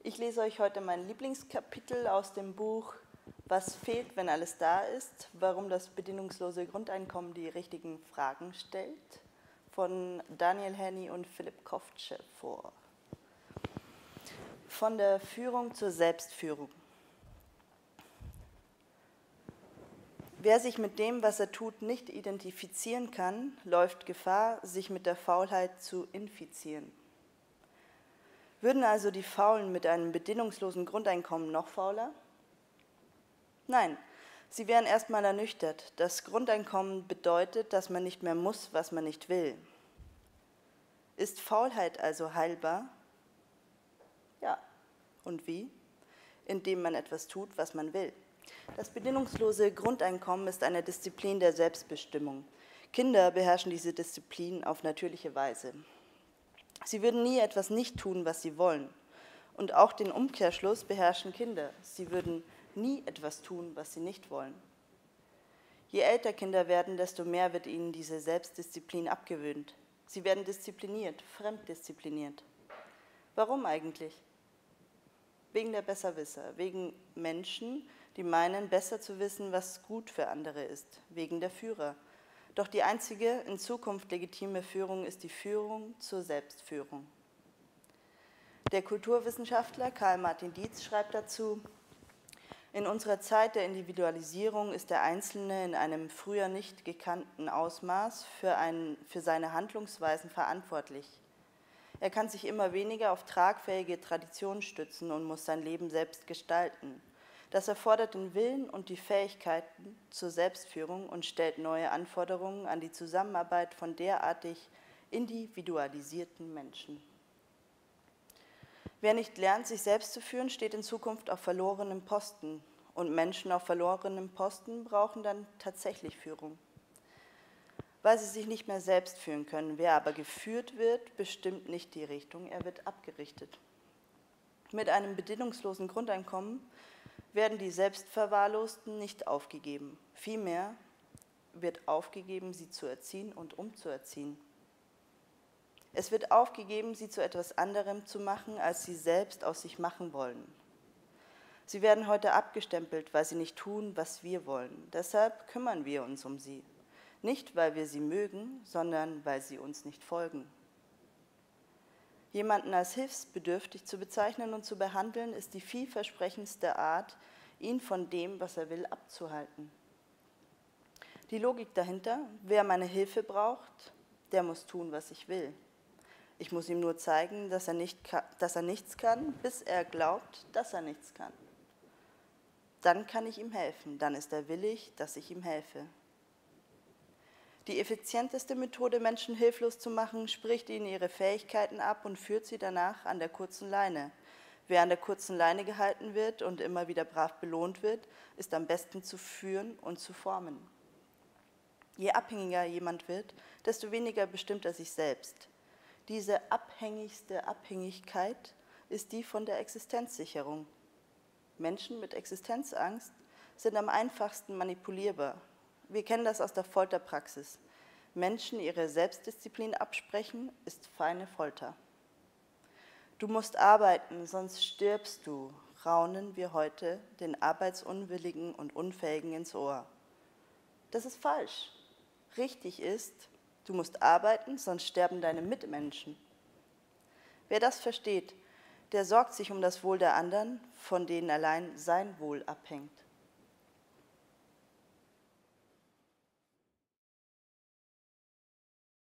Ich lese euch heute mein Lieblingskapitel aus dem Buch Was fehlt, wenn alles da ist? Warum das bedingungslose Grundeinkommen die richtigen Fragen stellt, von Daniel Henny und Philipp Koftsche vor. Von der Führung zur Selbstführung. Wer sich mit dem, was er tut, nicht identifizieren kann, läuft Gefahr, sich mit der Faulheit zu infizieren. Würden also die Faulen mit einem bedingungslosen Grundeinkommen noch fauler? Nein, sie wären erstmal ernüchtert. Das Grundeinkommen bedeutet, dass man nicht mehr muss, was man nicht will. Ist Faulheit also heilbar? Ja. Und wie? Indem man etwas tut, was man will. Das bedingungslose Grundeinkommen ist eine Disziplin der Selbstbestimmung. Kinder beherrschen diese Disziplin auf natürliche Weise. Sie würden nie etwas nicht tun, was sie wollen. Und auch den Umkehrschluss beherrschen Kinder. Sie würden nie etwas tun, was sie nicht wollen. Je älter Kinder werden, desto mehr wird ihnen diese Selbstdisziplin abgewöhnt. Sie werden diszipliniert, fremddiszipliniert. Warum eigentlich? Wegen der Besserwisser, wegen Menschen, die meinen, besser zu wissen, was gut für andere ist, wegen der Führer. Doch die einzige in Zukunft legitime Führung ist die Führung zur Selbstführung. Der Kulturwissenschaftler Karl Martin Dietz schreibt dazu: In unserer Zeit der Individualisierung ist der Einzelne in einem früher nicht gekannten Ausmaß für seine Handlungsweisen verantwortlich. Er kann sich immer weniger auf tragfähige Traditionen stützen und muss sein Leben selbst gestalten. Das erfordert den Willen und die Fähigkeiten zur Selbstführung und stellt neue Anforderungen an die Zusammenarbeit von derartig individualisierten Menschen. Wer nicht lernt, sich selbst zu führen, steht in Zukunft auf verlorenem Posten. Und Menschen auf verlorenem Posten brauchen dann tatsächlich Führung, weil sie sich nicht mehr selbst führen können. Wer aber geführt wird, bestimmt nicht die Richtung, er wird abgerichtet. Mit einem bedingungslosen Grundeinkommen werden die Selbstverwahrlosten nicht aufgegeben. Vielmehr wird aufgegeben, sie zu erziehen und umzuerziehen. Es wird aufgegeben, sie zu etwas anderem zu machen, als sie selbst aus sich machen wollen. Sie werden heute abgestempelt, weil sie nicht tun, was wir wollen. Deshalb kümmern wir uns um sie. Nicht, weil wir sie mögen, sondern weil sie uns nicht folgen. Jemanden als hilfsbedürftig zu bezeichnen und zu behandeln, ist die vielversprechendste Art, ihn von dem, was er will, abzuhalten. Die Logik dahinter: Wer meine Hilfe braucht, der muss tun, was ich will. Ich muss ihm nur zeigen, dass er nichts kann, bis er glaubt, dass er nichts kann. Dann kann ich ihm helfen, dann ist er willig, dass ich ihm helfe. Die effizienteste Methode, Menschen hilflos zu machen, spricht ihnen ihre Fähigkeiten ab und führt sie danach an der kurzen Leine. Wer an der kurzen Leine gehalten wird und immer wieder brav belohnt wird, ist am besten zu führen und zu formen. Je abhängiger jemand wird, desto weniger bestimmt er sich selbst. Diese abhängigste Abhängigkeit ist die von der Existenzsicherung. Menschen mit Existenzangst sind am einfachsten manipulierbar. Wir kennen das aus der Folterpraxis. Menschen ihre Selbstdisziplin absprechen, ist feine Folter. Du musst arbeiten, sonst stirbst du, raunen wir heute den Arbeitsunwilligen und Unfähigen ins Ohr. Das ist falsch. Richtig ist, du musst arbeiten, sonst sterben deine Mitmenschen. Wer das versteht, der sorgt sich um das Wohl der anderen, von denen allein sein Wohl abhängt.